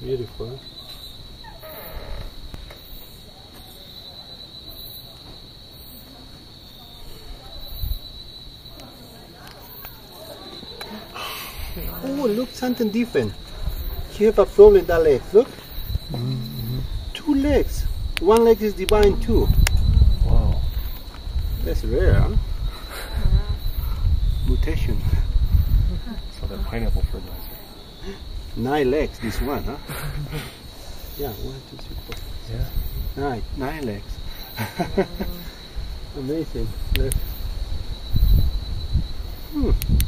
Beautiful. Oh, look, something different. He have a problem with that leg. Look. Two legs. One leg is divided in two. Wow. That's rare, huh? Mutation. So that pineapple fertilizer. 9 legs, this one, huh? Yeah, 1, 2, 3, 4. Yeah. 9 legs. Amazing. Look.